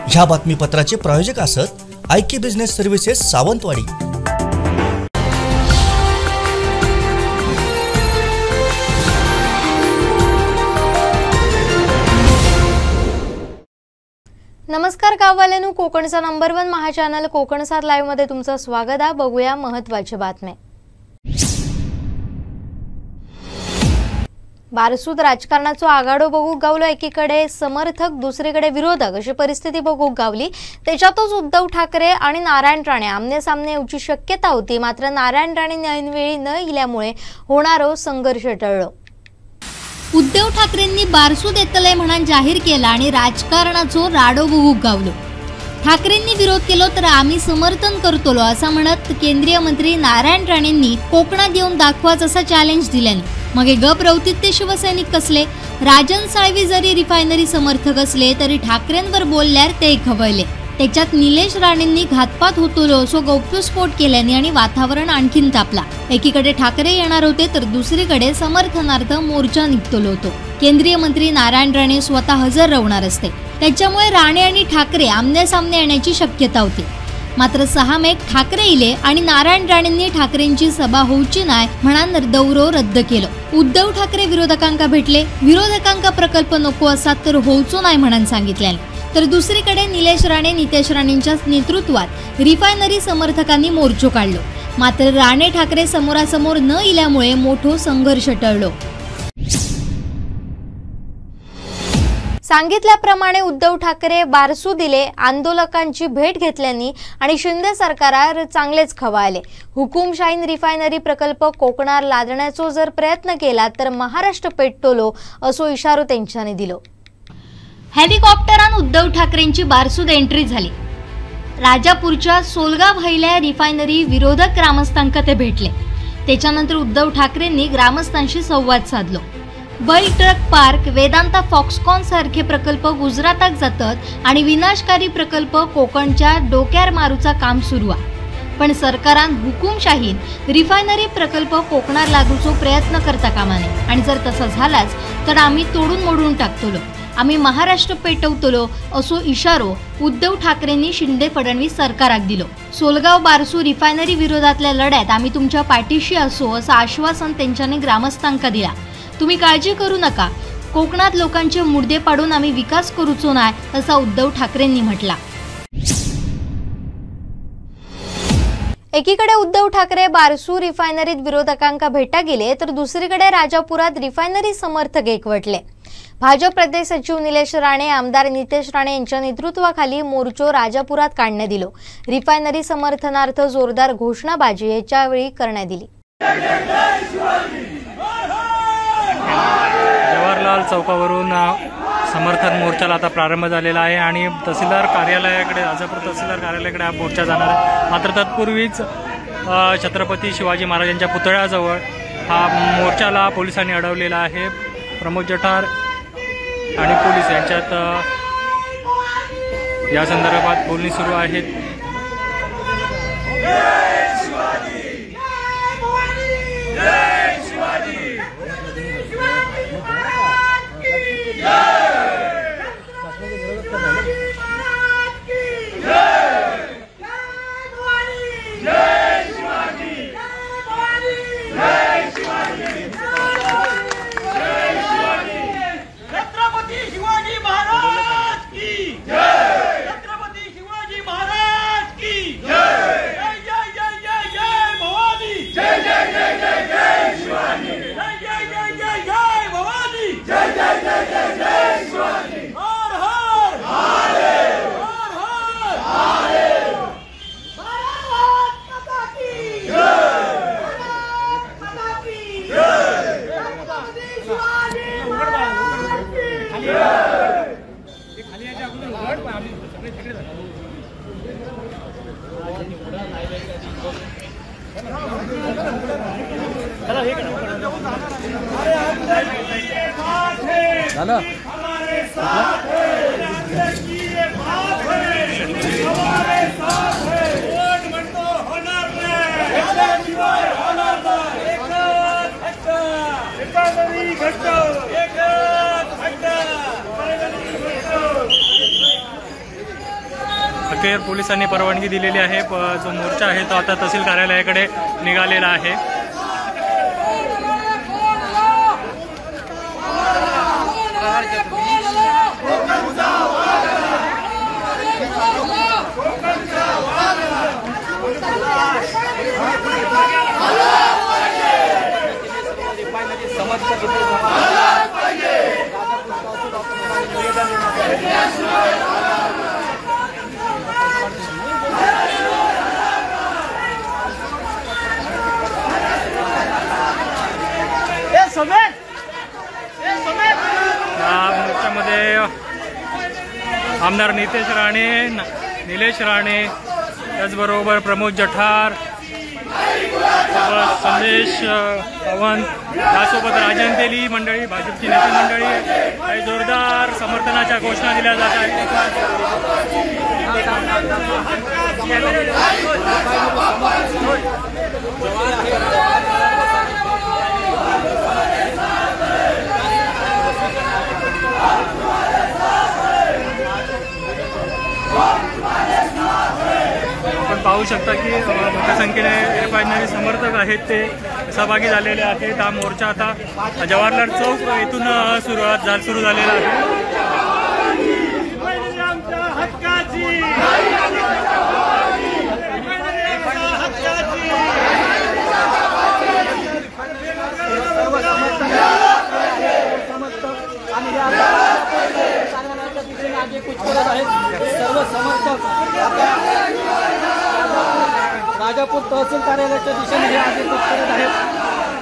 ह्या बातमीपत्राचे प्रायोजक असत आयके बिझनेस सर्व्हिसेस सावंतवाडी। नमस्कार गाववाल्यांनो, कोकणचा number 1 Maha channel Kokan 7 live मध्ये तुमचं स्वागत आहे। बघूया महत्त्वाच्या बातम्या। बारसूद राजकारणाचो आघाडो बघू गावलो। एकीकडे समर्थक, दुसरीकडे विरोधक अशी परिस्थिती बघू गावली। त्याच्यातच उद्धव ठाकरे आणि नारायण राणे आमने सामने येऊची शक्यता होती, मात्र नारायण राणे ऐनवेळी न इल्यामुळे होणारो संघर्ष टळलो। उद्धव ठाकरेंनी बारसूद येतले म्हणून जाहीर केला आणि राजकारणाचो राडो बघू गावलो। ठाकरेंनी विरोध केलो तर आम्ही समर्थन करतलो असं म्हणत केंद्रीय मंत्री नारायण राणेंनी कोकणात येऊन दाखवाच असा चॅलेंज दिल्याने मग गप रवतीत ते शिवसैनिक कसले। राजन साळवी जरी रिफायनरी समर्थक असले तरी ठाकरेंवर बोलल्यार ते खवळले। त्याच्यात निलेश राणेंनी घातपात होतलो असो गौप्यस्फोट केल्याने आणि वातावरण आणखीन तापला। एकीकडे ठाकरे येणार होते तर दुसरीकडे समर्थनार्थ मोर्चा निघतलो होतो। केंद्रीय मंत्री नारायण राणे स्वतः हजर राहणार असते, त्याच्यामुळे राणे आणि ठाकरे आमने सामने येण्याची शक्यता होती। मात्र 6 मे ठाकरे इले आणि नारायण राणेंनी ठाकरेंची सभा होऊची नाही म्हणून दौरो रद्द केलं। उद्धव ठाकरे विरोधकांका भेटले, विरोधकांका प्रकल्प नको असा तर होऊचो नाही म्हणून सांगितले। तर दुसरीकडे निलेश राणे, नितेश राणेंच्या नेतृत्वात रिफायनरी समर्थकांनी मोर्चो काढलो। मात्र राणे ठाकरे समोरासमोर न इल्यामुळे मोठो संघर्ष टळलो। सांगितल्याप्रमाणे उद्धव ठाकरे बारसू दिले, आंदोलकांची भेट घेतल्यानी आणि शिंदे सरकारार चांगलेच खवाळले। हुकुमशाहीन रिफायनरी प्रकल्प कोकणात लादण्याचो जर प्रयत्न केला तर महाराष्ट्र पेटतलो असो इशारो त्यांच्याने दिलो। हेलिकॉप्टरान उद्धव ठाकरेंची बारसूद एंट्री झाली। राजापूरच्या सोलगाव हैल्या रिफायनरी विरोधक ग्रामस्थांका ते भेटले। त्याच्यानंतर उद्धव ठाकरेंनी ग्रामस्थांशी संवाद साधलो। बैल ट्रक पार्क, वेदांता फॉक्सकॉन सारखे प्रकल्प गुजरातात जातात आणि विनाशकारी प्रकल्प कोकणच्या डोक्यार मारूचा काम सुरू आहे। पण सरकारान हुकुमशाहीन रिफायनरी प्रकल्प कोकणात लागूचो प्रयत्न करता कामा नये आणि जर तसा झालाच तर आम्ही तोडून मोडून टाकतलो, आम्ही महाराष्ट्र पेटवतलो असो इशारो उद्धव ठाकरेंनी शिंदे फडणवीस सरकाराक दिलो। सोलगाव बारसू रिफायनरी विरोधातल्या लढ्यात आम्ही तुमच्या पाठीशी असो असं आश्वासन त्यांच्याने ग्रामस्थांका दिला। तुम्ही काळजी करू नका, कोकणात लोकांचे मुर्दे पाडून आम्ही विकास करूचो नाही असा उद्धव ठाकरेंनी म्हटला। एकीकडे उद्धव ठाकरे बारसू रिफायनरीत विरोधकांका भेटा गेले तर दुसरीकडे राजापुरात रिफायनरी समर्थक एकवटले। भाजप प्रदेश सचिव निलेश राणे, आमदार नितेश राणे यांच्या नेतृत्वाखाली मोर्चो राजापुरात काढण्यात दिलो। रिफायनरी समर्थनार्थ जोरदार घोषणाबाजी याच्या वेळी करण्यात दिली। जवाहरलाल चौकावरून समर्थन मोर्चाला आता प्रारंभ झालेला आहे आणि तहसीलदार कार्यालयाकडे, राजापूर तहसीलदार कार्यालयाकडे हा मोर्चा जाणार आहे। मात्र तत्पूर्वीच छत्रपती शिवाजी महाराजांच्या पुतळ्याजवळ हा मोर्चाला पोलिसांनी अडवलेला आहे। प्रमोद जठार आणि पोलीस यांच्यात या संदर्भात बोलणी सुरू आहेत। अखेर पोलिसांनी परवानगी दिलेली आहे. जो मोर्चा आहे तो आता तहसील कार्यालयाकडे निघालेला आहे. मोर्चामध्ये आमदार नितेश राणे, निलेश राणे, त्याचबरोबर प्रमोद जठार, संदेश पवन, त्यासोबत राजन तेली मंडळी, भाजपची नेते मंडळी, काही जोरदार समर्थनाच्या घोषणा दिल्या जात आहेत. आपण पाहू शकता की मोठ्या संख्येने रिफायनरी समर्थक आहेत ते सहभागी झालेले आहेत. हा मोर्चा आता जवाहरलाल चौक येथून सुरू झालेला आहे. सर्व समर्थक राजापूर तहसील कार्यालयाच्या दिशेने हे आगे कूच करत आहेत.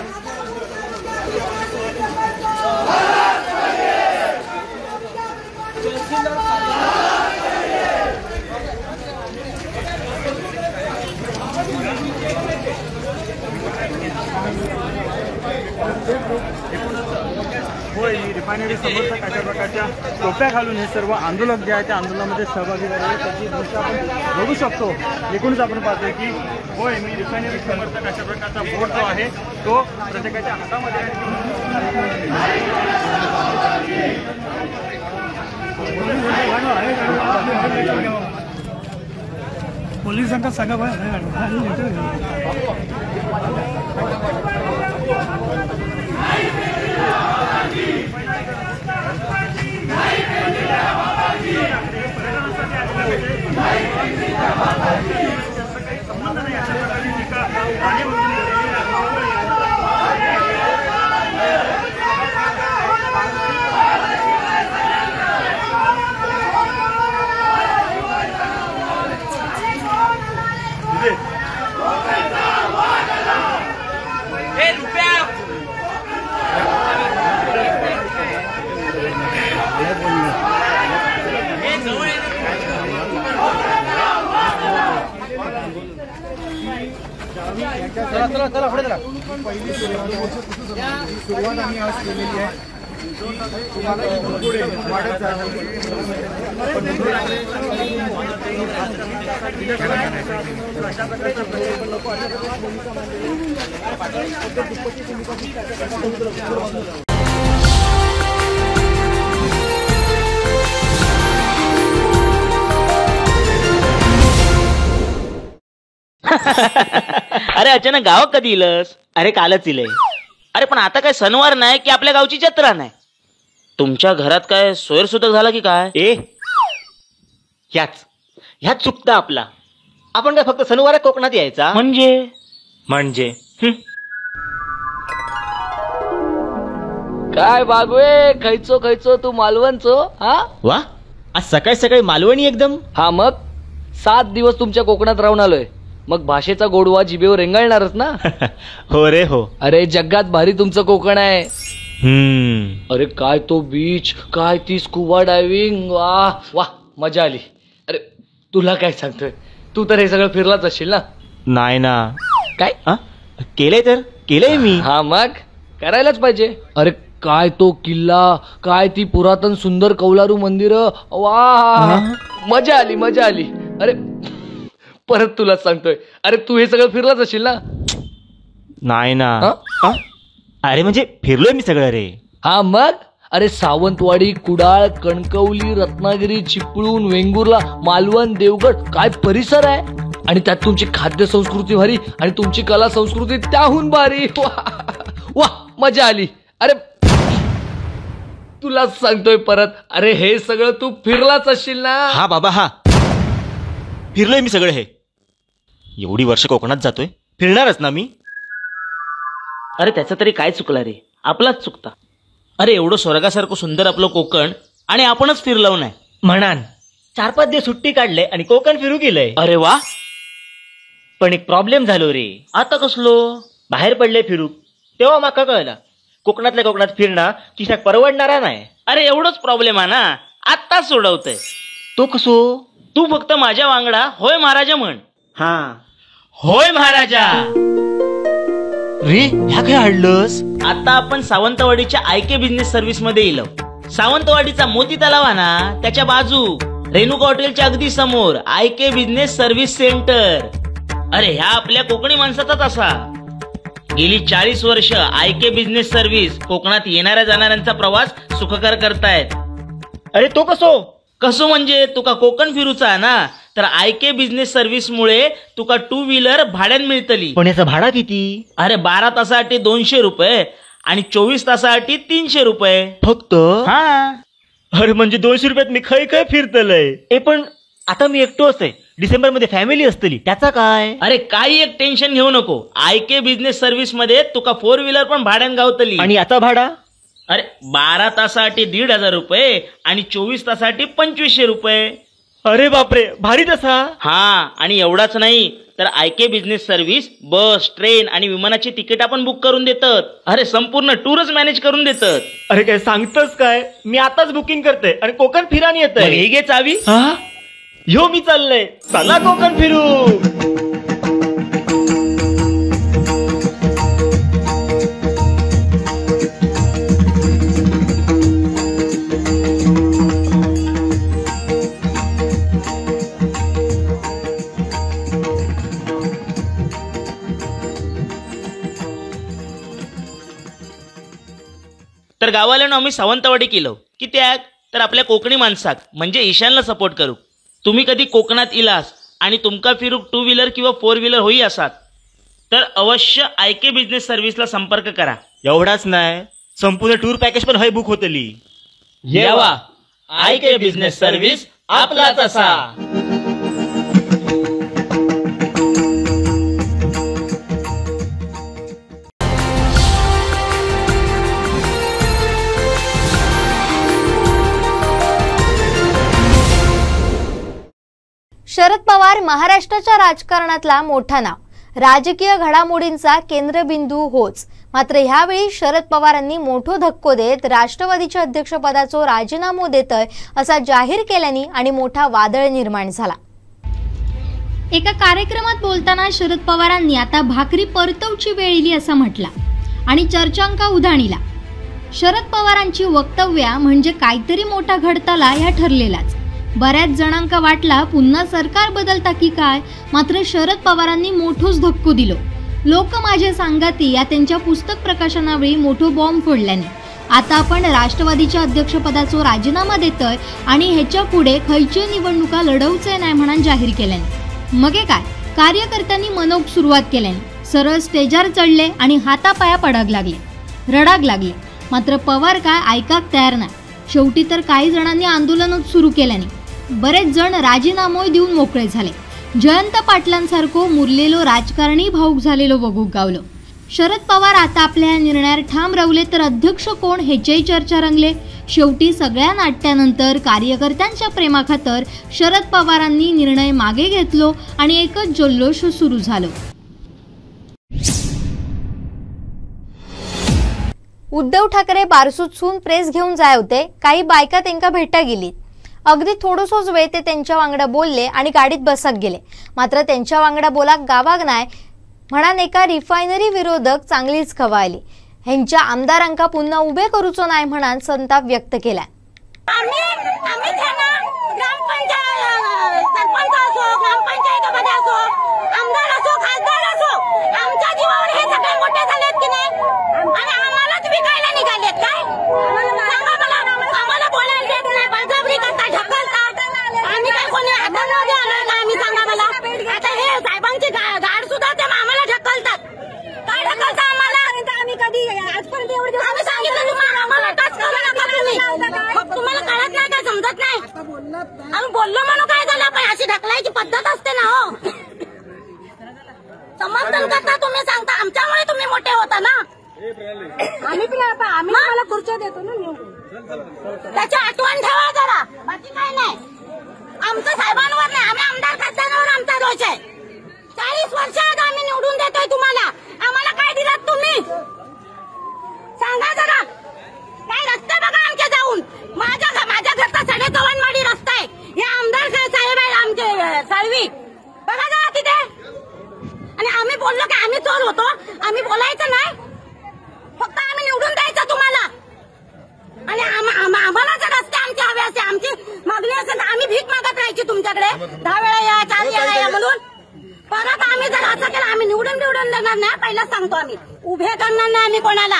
होय, रिफायनरी समर्थक अशा प्रकारच्या टोप्या घालून हे सर्व आंदोलक जे आहे त्या आंदोलनामध्ये सहभागी झाले. त्याची दृश्य आपण बघू शकतो. एकूणच आपण पाहतोय की होय, मी रिफायनरी समर्थक अशा प्रकारचा बोर्ड जो आहे तो प्रत्येकाच्या हातामध्ये पोलिसांना सांगा चला पुढे चला. पहिली सुरुवात आम्ही आज केलेली आहे. तुम्हाला पुढे वाढत अरे अचानक गावात कधी इलस? अरे कालच इले. अरे पण आता काय सणवार नाही की आपल्या गावची जत्रा नाही? तुमच्या घरात काय सोयरसुतक झाला की काय? ह्याच चुकता आपला. आपण काय फक्त सणवार कोकणात यायचा म्हणजे काय बागवे खैचो तू मालवणचो? हा वा, आज सकाळी सकाळी मालवणी एकदम. हा मग 7 दिवस तुमच्या कोकणात राहून आलोय, मग भाषेचा गोडवा जिभेवर रेंगाळणारच ना. हो रे हो. अरे जगात भारी तुमचं कोकण आहे. अरे काय तो बीच, काय ती स्कुबा डायव्हिंग, वाह वाह मजा आली. अरे तुला काय सांगतोय, तू तर हे सगळं फिरलाच असशील ना? नाही ना. काय केलंय मी. हा मग करायलाच पाहिजे. अरे काय तो किल्ला, काय ती पुरातन सुंदर कौलारू मंदिर, वा मजा आली. अरे परत तुलाच सांगतोय, अरे तू हे सगळं फिरलाच असशील ना? नाही ना. अरे म्हणजे फिरलोय मी सगळं रे. हा मग अरे सावंतवाडी, कुडाळ, कणकवली, रत्नागिरी, चिपळूण, वेंगुर्ला, मालवण, देवगड काय परिसर आहे. आणि त्यात तुमची खाद्य संस्कृती भारी आणि तुमची कला संस्कृती त्याहून भारी. वा मजा आली. अरे तुलाच सांगतोय परत, अरे हे सगळं तू फिरलाच असशील ना. हा बाबा हा, फिरलोय मी सगळं. हे एवढी वर्ष कोकणात जातोय, फिरणारच ना मी. अरे त्याचं तरी काय चुकला रे, आपलाच चुकता. अरे एवढं स्वर्गासारखं सुंदर आपलं कोकण आणि आपणच फिरलो नाही. म्हणान 4-5 दिवस सुट्टी काढले आणि कोकण फिरू गेलंय. अरे वा. पण एक प्रॉब्लेम झालो रे. आता कसलो? बाहेर पडले फिरू तेव्हा माका कळला कोकणातल्या कोकणात फिरणं किशाक परवडणारा नाही. अरे एवढंच प्रॉब्लेम आहे ना, आत्ताच सोडवतंय. तो कसो? तू फक्त माझ्या वांगडा होय महाराजा म्हण. हा होय महाराजा. रे ह्या काय हाडलंस? आता आपण सावंतवाडीच्या आयके बिझनेस सर्व्हिस मध्ये येलो. सावंतवाडीचा मोती तलाव आहे ना, त्याच्या बाजू रेणुका हॉटेलच्या अगदी समोर आयके बिझनेस सर्व्हिस सेंटर. अरे ह्या आपल्या कोकणी माणसाचाच असा. गेली 40 वर्ष आयके बिझनेस सर्व्हिस कोकणात येणाऱ्या जाणाऱ्यांचा प्रवास सुखकर करतायत. अरे तो कसो म्हणजे तुका कोकण फिरूचा ना, तर आयके बिझनेस सर्व्हिस मुळे तुका 2 व्हीलर भाड्यान मिळतली. पण याचं भाडा किती? अरे 12 तासासाठी 200 रुपये आणि 24 तासासाठी 300 रुपये फक्त. हा. अरे म्हणजे 200 रुपयात मी खय फिरतलय. पण आता मी एकटो आहे, डिसेंबर मध्ये फॅमिली असतली, त्याचा काय? अरे काही एक टेन्शन घेऊ नको. आयके बिझनेस सर्व्हिस मध्ये तुका 4 व्हीलर पण भाड्यान गावतली. आणि आता भाडा? अरे 12 तासासाठी 1,500 रुपये आणि 24 तासासाठी 2500 रुपये. अरे बापरे, भारी तसा. हा. आणि एवढाच नाही तर आयके बिझनेस सर्व्हिस बस, ट्रेन आणि विमानाची तिकीट आपण बुक करून देतात. अरे संपूर्ण टूरच मॅनेज करून देतात. अरे काय सांगतोस काय? मी आताच बुकिंग करते आणि कोकण फिरानी येतंय. हे घे चावी. ह्यो मी चाललंय, चला कोकण फिरू. तर गावाला आम्ही सावंतवाडी केलो की त्याग तर आपल्या कोकणी माणसाक म्हणजे ईशानला सपोर्ट करू. तुम्ही कधी कोकणात इलास आणि तुमका फिरूक 2 व्हीलर किंवा 4 व्हीलर होई असात तर अवश्य आयके बिझनेस सर्व्हिसला संपर्क करा. एवढाच नाही, संपूर्ण टूर पॅकेज पण हय बुक होतली. येवा, आयके बिझनेस सर्व्हिस आपलाच असा. शरद पवार महाराष्ट्राच्या राजकारणातला मोठा नाव, राजकीय घडामोडींचा केंद्रबिंदू होच. मात्र ह्यावेळी शरद पवारांनी मोठो धक्को देत राष्ट्रवादीच्या अध्यक्षपदाचा राजीनामा देतय असा जाहीर केल्याने आणि मोठा वादळ निर्माण झाला. एका कार्यक्रमात बोलताना शरद पवारांनी आता भाकरी परतवची वेळ इली असा म्हटला आणि चर्चांका उधाणीला. शरद पवारांची वक्तव्या म्हणजे काहीतरी मोठा घडताला ह्या ठरलेलाच. बऱ्याच जणांका वाटला पुन्हा सरकार बदलता की काय. मात्र शरद पवारांनी मोठोच धक्को दिलो. लोक माझे सांगाती या त्यांच्या पुस्तक प्रकाशनावेळी मोठो बॉम्ब फोडल्याने आता आपण राष्ट्रवादीच्या अध्यक्षपदाचा राजीनामा देतोय आणि ह्याच्या पुढे खयची निवडणुका लढवचे नाही म्हणून जाहीर केल्याने. मगे काय, कार्यकर्त्यांनी मनोक सुरुवात केल्याने सरळ स्टेजवर चढले आणि हातापाया पडाग लागले, रडाग लागले. मात्र पवार काय ऐकाक तयार नाही. शेवटी तर काही जणांनी आंदोलनच सुरू केल्याने बरेच जण राजीनामोय देऊन मोकळे झाले. जयंत पाटलांसारखो मुरलेलो राजकारणी भाऊक झालेलो वगूक गावलो. शरद पवार आता आपल्या या निर्णयावर ठाम रावले तर अध्यक्ष कोण ह्याच्याही चर्चा रंगले. शेवटी सगळ्या नाट्यानंतर कार्यकर्त्यांच्या प्रेमाखातर शरद पवारांनी निर्णय मागे घेतलो आणि एकच जल्लोष सुरू झालो. उद्धव ठाकरे बारसूतसून प्रेस घेऊन जाय होते. काही बायका त्यांना भेटा गेली. अगदी थोडसोच वेळ ते त्यांच्या वांगडा बोलले आणि गाडीत बसक गेले. मात्र त्यांच्या वांगडा बोलाक गावाक नाही म्हणान एका रिफायनरी विरोधक चांगलीच खवायली. ह्यांच्या आमदारांका पुन्हा उभे करूचो नाही म्हणान संताप व्यक्त केला. आमच्या जीवावर हे सगळे मोठे झालेत की नाही आणि आम्हालाच विकायला निघालेत काय? सांगा आम्ही बोललो म्हणून काय झालं, पण अशी ढकलायची पद्धत असते ना हो. समर्थन करता तुम्ही, सांगता आमच्यामुळे तुम्ही मोठे होता ना. आम्ही मला खुर्च्या देतो ना निवडून, त्याची आठवण ठेवा जरा, बाकी काय नाही. आमचं साहेबांवर नाही, आम्ही आमदार खासदारांवर आमचा दोष आहे. 40 वर्षात आम्ही निवडून देतोय तुम्हाला, आम्हाला काय दिलात तुम्ही सांगा जरा. काय रस्ते बघा आमचे जाऊन, माझ्या घरचा 7.5 रस्ता आहे. हे आमदार साहेब आहे आमचे साळवी, बघा जरा तिथे. आणि आम्ही बोललो की आम्ही चोर होतो, आम्ही बोलायचं नाही, फक्त आम्ही निवडून द्यायचं तुम्हाला. आणि आम्हाला जर रस्ते आमचे हवे असे, आमची मागणी असेल तर आम्ही भीक मागत राहायची तुमच्याकडे, 10 वेळा या 4 वेळा या म्हणून. परत आम्ही जर असं केलं, आम्ही निवडून देणार नाही. पहिलाच सांगतो, आम्ही उभे करणार नाही आम्ही कोणाला.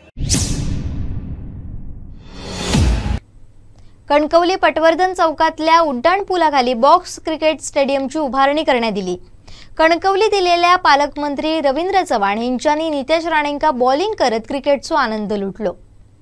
कणकवली पटवर्धन चौकातल्या उड्डाणपुलाखाली बॉक्स क्रिकेट स्टेडियमची उभारणी करण्यात आली. कणकवली दिलेल्या पालकमंत्री रवींद्र चव्हाण यांनी नितेश राणेंका बॉलिंग करत क्रिकेटचो आनंद लुटलो.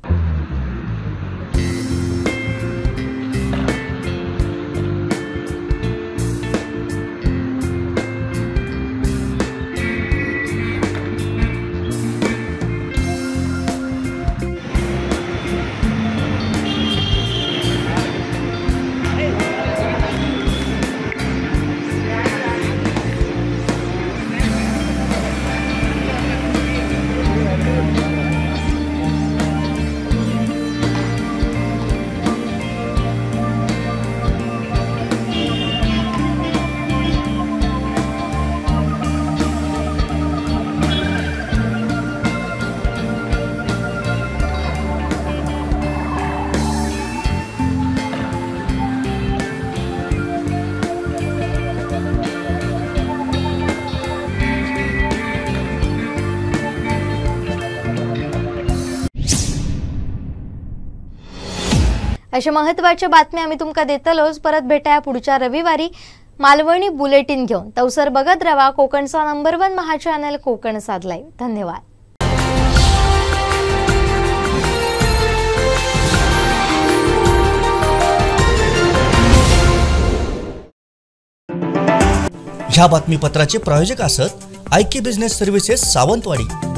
अशा महत्त्वाच्या बातम्या आम्ही तुमका देतलोच. परत भेटाया पुढच्या रविवारी मालवणी बुलेटिन घेऊन. तवसर बघत रवा कोकणचा नंबर 1 महा चॅनल कोकण साधलाय. धन्यवाद. ह्या बातमीपत्राचे प्रायोजक असत आयके बिझनेस सर्व्हिसेस सावंतवाडी.